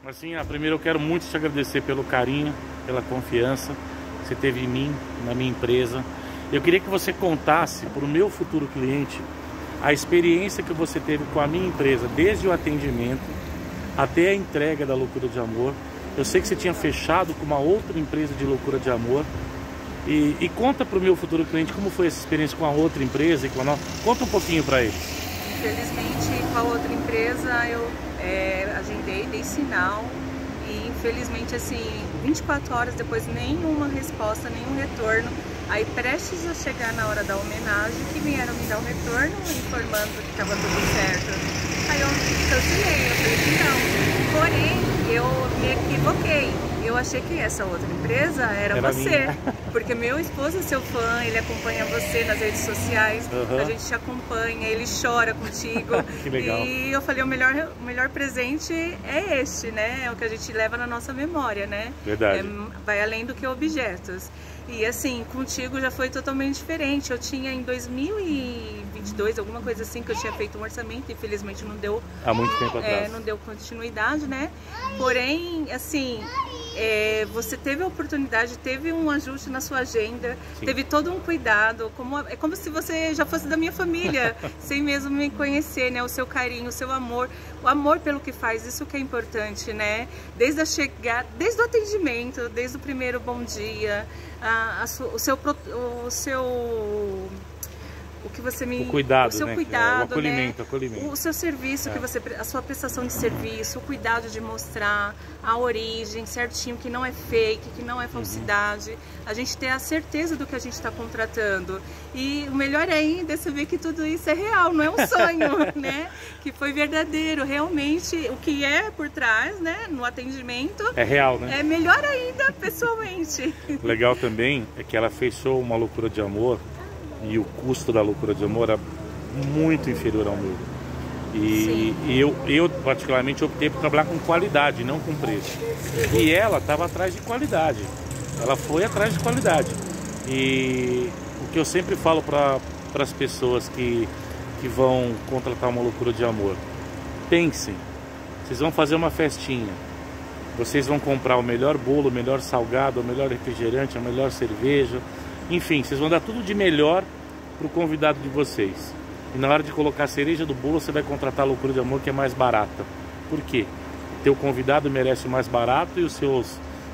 Marcinha, primeiro eu quero muito te agradecer pelo carinho, pela confiança que você teve em mim, na minha empresa. Eu queria que você contasse para o meu futuro cliente a experiência que você teve com a minha empresa, desde o atendimento até a entrega da Loucura de Amor. Eu sei que você tinha fechado com uma outra empresa de Loucura de Amor. E conta para o meu futuro cliente como foi essa experiência com a outra empresa e com a nossa. Conta um pouquinho para eles. Infelizmente, com a outra empresa eu agendei, dei sinal e infelizmente assim, 24 horas depois nenhuma resposta, nenhum retorno. Aí prestes a chegar na hora da homenagem que vieram me dar o retorno informando que estava tudo certo. Aí eu cancelei, eu falei que não. Porém, eu me equivoquei. Eu achei que essa outra empresa era você. Porque meu esposo é seu fã, ele acompanha você nas redes sociais, a gente te acompanha, ele chora contigo. Que legal. E eu falei, o melhor presente é este, né? É o que a gente leva na nossa memória, né? Verdade. Vai além do que objetos. E assim, contigo já foi totalmente diferente. Eu tinha em 2022, alguma coisa assim, que eu tinha feito um orçamento, infelizmente não deu. Há muito tempo atrás. Não deu continuidade, né? Porém, assim, você teve a oportunidade, teve um ajuste na sua agenda, sim, teve todo um cuidado, é como se você já fosse da minha família, sem mesmo me conhecer, né? O seu carinho, o seu amor, o amor pelo que faz, isso que é importante, né? Desde a chegada, desde o atendimento, desde o primeiro bom dia, o que você me... O cuidado, o seu né? cuidado, o acolhimento, né? acolhimento. O seu serviço, que você, a sua prestação de serviço, o cuidado de mostrar a origem certinho, que não é fake, que não é falsidade. A gente ter a certeza do que a gente está contratando. E o melhor ainda é saber que tudo isso é real, não é um sonho, né? Que foi verdadeiro, realmente, o que é por trás, né? No atendimento. É real, né? É melhor ainda, pessoalmente. Legal também é que ela fechou uma Loucura de Amor e o custo da Loucura de Amor era muito inferior ao meu. E eu particularmente optei por trabalhar com qualidade, não com preço. E ela estava atrás de qualidade. Ela foi atrás de qualidade. E o que eu sempre falo para as pessoas que vão contratar uma Loucura de Amor: pensem, vocês vão fazer uma festinha, vocês vão comprar o melhor bolo, o melhor salgado, o melhor refrigerante, a melhor cerveja. Enfim, vocês vão dar tudo de melhor para o convidado de vocês. E na hora de colocar a cereja do bolo, você vai contratar a Loucura de Amor, que é mais barata. Por quê? O teu convidado merece o mais barato e os seus...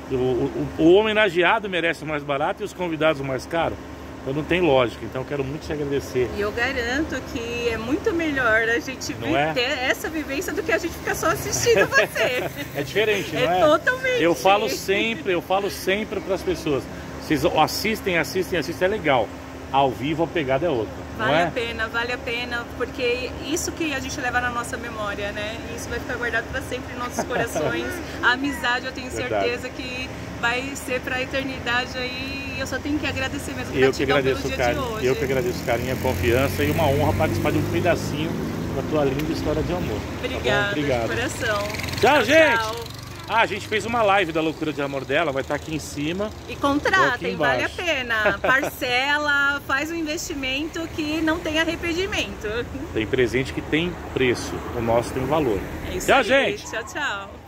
O homenageado merece o mais barato e os convidados o mais caro. Então não tem lógica. Então eu quero muito te agradecer. E eu garanto que é muito melhor a gente ter essa vivência do que a gente ficar só assistindo você. É diferente, não é? É totalmente. Eu falo sempre para as pessoas: vocês assistem, é legal. Ao vivo a pegada é outra. Vale a pena, porque isso que a gente leva na nossa memória, né? Isso vai ficar guardado para sempre em nossos corações. A amizade, eu tenho certeza que vai ser para a eternidade aí. Eu só tenho que agradecer mesmo, gratidão pelo dia de hoje. Eu que agradeço o carinho, a confiança e uma honra participar de um pedacinho da tua linda história de amor. Obrigada, tá? Obrigado. De coração. Tchau, gente! Tchau. A gente fez uma live da Loucura de Amor dela, vai estar aqui em cima. E contratem, vale a pena. Parcela, faz um investimento que não tem arrependimento. Tem presente que tem preço, o nosso tem valor. É isso tchau, aí, gente! Tchau, tchau.